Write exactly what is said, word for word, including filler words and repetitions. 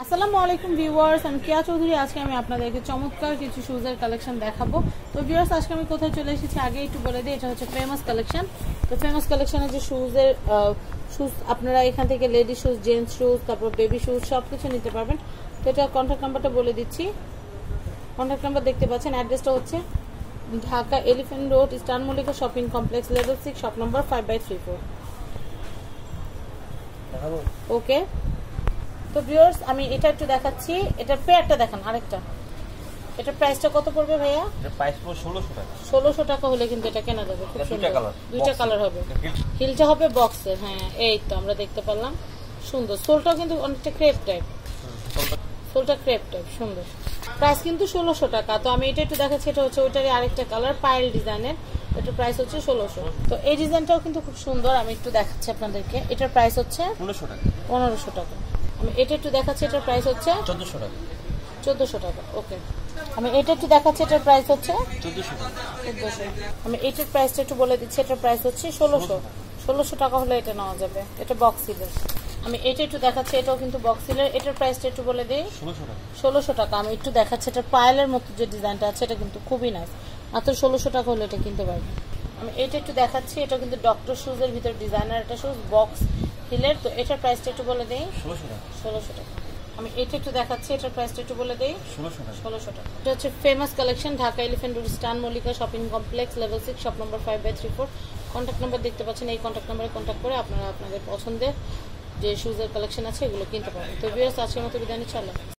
আসসালামু আলাইকুম ভিউয়ার্স, আমি কিয়া চৌধুরী। আজকে আমি আপনাদেরকে চমৎকার কিছু শুজের কালেকশন দেখাবো। তো ভিউয়ার্স, আজকে আমি কোথায় চলে এসেছি আগে একটু বলে দিই। এটা হচ্ছে ফেমাস কালেকশন। তো ফেমাস কালেকশনের যে শুজের শুজ আপনারা এখান থেকে লেডি শুজ, জেন্টস শুজ, তারপর বেবি শুজ সব কিছু নিতে পারবেন। তো এটা কন্ট্যাক্ট নাম্বারটা বলে দিচ্ছি। কন্ট্যাক্ট নাম্বার দেখতে পাচ্ছেন। অ্যাড্রেসটা হচ্ছে Dhaka elephant road, star Mallika shopping complex, level six, shop number five by three four. Okay, তো ভিউয়ার্স আমি এটা একটু দেখাচ্ছি। এটার পেয়ারটা দেখান আরেকটা। এটার প্রাইসটা কত পড়বে ভাইয়া? এটার প্রাইস পড়বে ষোলোশো টাকা। ষোলোশো টাকা হলে কিন্তু এটা কেনা যাবে। খুব সুন্দর, দুইটা কালার হবে। হিলটা হবে বক্সের। হ্যাঁ, এই তো আমরা দেখতে পেলাম। সুন্দর। সোলটাও কিন্তু অনেকটা ক্রেপ টাইপ। সোলটা ক্রেপ টাইপ, সুন্দর। প্রাইস কিন্তু ষোলোশো টাকা। তো আমি এটা একটু দেখাচ্ছি। এটা হচ্ছে ওইটারই আরেকটা কালার, পায়েল ডিজাইনের। এটার প্রাইস হচ্ছে ষোলোশো। তো এই ডিজাইনটাও কিন্তু খুব সুন্দর। আমি একটু দেখাচ্ছি আপনাদেরকে। এটার প্রাইস হচ্ছে পনেরোশো টাকা। পনেরোশো টাকা। আমি এটা একটু দেখাচ্ছি। এটার প্রাইস হচ্ছে চোদ্দশো টাকা। চোদ্দশো টাকা। ওকে, আমি এটা একটু দেখাচ্ছি। এটার প্রাইস হচ্ছে চোদ্দশো টাকা। চোদ্দশো। আমি এটার প্রাইসটা একটু বলে দিচ্ছি। এটার প্রাইস হচ্ছে ষোলোশো। ষোলোশো টাকা হলে এটা নেওয়া যাবে। এটা বক্স সিলের। আমি এটা একটু দেখাচ্ছি। এটাও কিন্তু বক্স সিলের। এটার প্রাইসটা একটু বলে দিই। ষোলোশো টাকা। ষোলোশো টাকা। আমি একটু দেখাচ্ছি। এটা পায়েলের মতো যে ডিজাইনটা আছে এটা কিন্তু খুবই নাইস। মাত্র ষোলোশো টাকা হলে এটা কিনতে পারবেন। আমি এটা একটু দেখাচ্ছি। এটা কিন্তু ডক্টর শুজের ভিতরে ডিজাইনার একটা শুজ, বক্স হিলের। তো এটার প্রাইসটা একটু বলে দিই। ষোলোশো টাকা। ষোলোশো টাকা। আমি এটা একটু দেখাচ্ছি। এটার প্রাইসটা একটু বলে দিই। ষোলোশো টাকা। ষোলোশো টাকা। এটা হচ্ছে famous collection, Dhaka elephant road, star Mallika shopping complex, level six, shop number five by three four. Contact number দেখতে পাচ্ছেন। এই কন্ট্যাক্ট নাম্বারে কন্ট্যাক্ট করে আপনারা আপনাদের পছন্দের যে শুজের কালেকশন আছে এগুলো কিনতে পারেন। তো ভিউয়ার্স, আজকের মতো বিদায় নিচ্ছি।